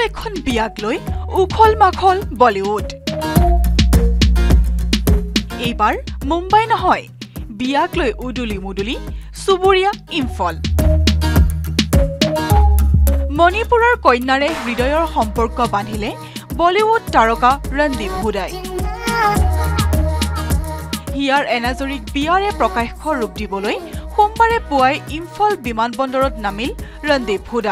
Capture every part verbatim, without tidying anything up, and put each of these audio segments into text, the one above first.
এখন বিয়াক লৈ উখল মাখল বলিউড এইবাৰ মুম্বাই নহয় বিয়াক লৈ উডুলি মুডুলি সুবুৰিয়া ইম্ফল মণিপুৰৰ কন্যাৰে হৃদয়ৰ সম্পৰ্ক বান্ধিলে বলিউড তাৰকা ৰন্দীপ হুদাই হিয়াৰ এনাজৰিক বিয়াৰে প্ৰকাশ্য ৰূপ দিবলৈ সোমবাৰে পুৱাই ইম্ফল বিমানবন্দৰত নামিল ৰন্দীপ হুদা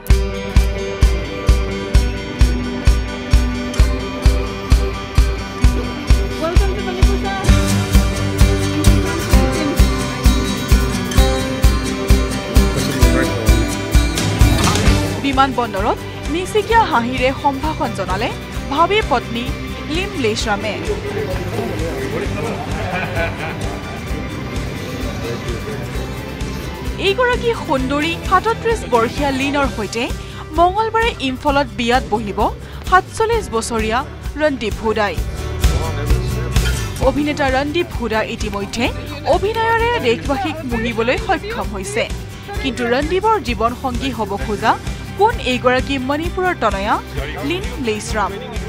বিমানবন্দৰত নিচিকিয়া হাঁহিৰে সম্ভাষণ জনালে ভাবী পত্নী লিন লেইশ্ৰামে এইগৰাকী সুন্দৰী সাতত্ৰিশ বৰ্ষীয়া লিনৰ সৈতে মঙলবাৰে ইম্ফলত বিয়াত বহিব সাতচল্লিশ বছৰীয়া ৰন্দীপ হুদাই অভিনেতা ৰন্দীপ হুদা ইতিমধ্যে অভিনয়ৰে দেশবাসীক মুহিবলৈ সক্ষম হৈছে কিন্তু ৰন্দীপৰ জীৱন সংগী হ'ব খোজা কোন এইগৰাকী মণিপুৰৰ তনয়া লিন লেইশ্ৰাম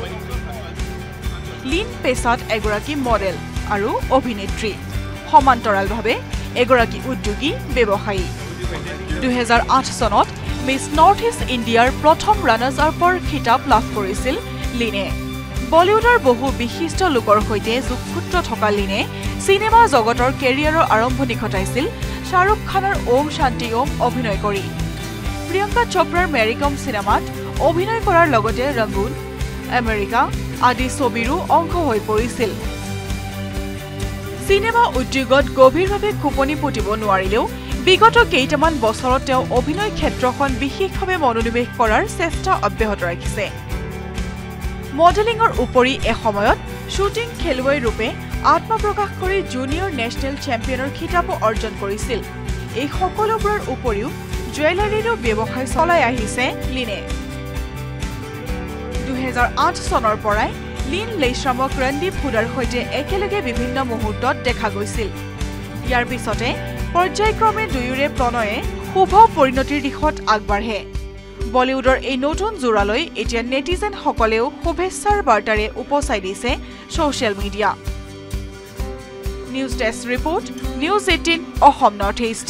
লিন পেছাত এগৰাকী মডেল আৰু অভিনেত্ৰী সমান্তৰালভাৱে এগৰাকী উদ্যোগী ব্যৱসায়ী দুহেজাৰ আঠ চনত মিছ নৰ্থ ইষ্ট ইণ্ডিয়াৰ প্ৰথম ৰানাৰ্ছ আপৰ খিতাপ লাভ কৰিছিল লিনে বলিউডৰ বহু বিশিষ্ট লোকৰ সৈতে যোগসূত্ৰ থকা লিনে চিনেমা জগতৰ কেৰিয়াৰৰ আৰম্ভণি ঘটাইছিল শাহৰুখ খানৰ ওম শান্তি ওম অভিনয় কৰি প্ৰিয়ংকা চোপ্ৰাৰ মেৰিকম চিনেমাত অভিনয় কৰাৰ লগতে ৰংগুন আমেৰিকা আদি ছবিৰো অংশ হৈ পৰিছিল চিনেমা উদ্যোগত গভীৰভাৱে খোপনি পুতিব নোৱাৰিলেও বিগত কেইটামান বছৰত তেওঁ অভিনয় ক্ষেত্ৰখন বিশেষভাৱে মনোনিৱেশ কৰাৰ চেষ্টা অব্যাহত ৰাখিছে মডেলিঙৰ উপৰি এসময়ত শ্বুটিং খেলুৱৈ ৰূপে আত্মপ্ৰকাশ কৰি জুনিয়ৰ নেশ্যনেল চেম্পিয়নৰ খিতাপো অৰ্জন কৰিছিল এই সকলোবোৰৰ উপৰিও জুৱেলাৰীৰো ব্যৱসায় চলাই আহিছে লিনে দুহেজাৰ আঠ চনৰ পৰাই লিন লেইশ্ৰামক ৰন্দীপ হুদাৰ সৈতে একেলগে বিভিন্ন মুহূৰ্তত দেখা গৈছিল ইয়াৰ পিছতে পৰ্যায়ক্ৰমে দুয়োৰে প্ৰণয়ে শুভ পৰিণতিৰ দিশত আগবাঢ়ে বলিউডৰ এই নতুন জোৰালৈ এতিয়া নেটিজেনসকলেও শুভেচ্ছাৰ বাৰ্তাৰে উপচাই দিছে social media news desk report news eighteen Assam north east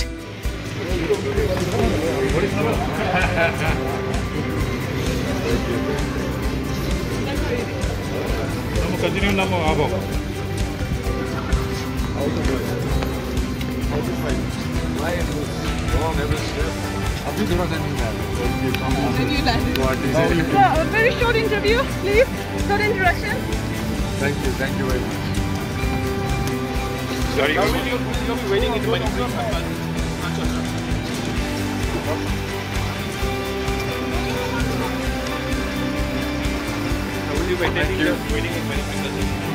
Continue namo abo. A very short interview, please. Short introduction. Thank you, thank you very much. Sorry, you'll be waiting in the Manipur. Will you be waiting in Manipur?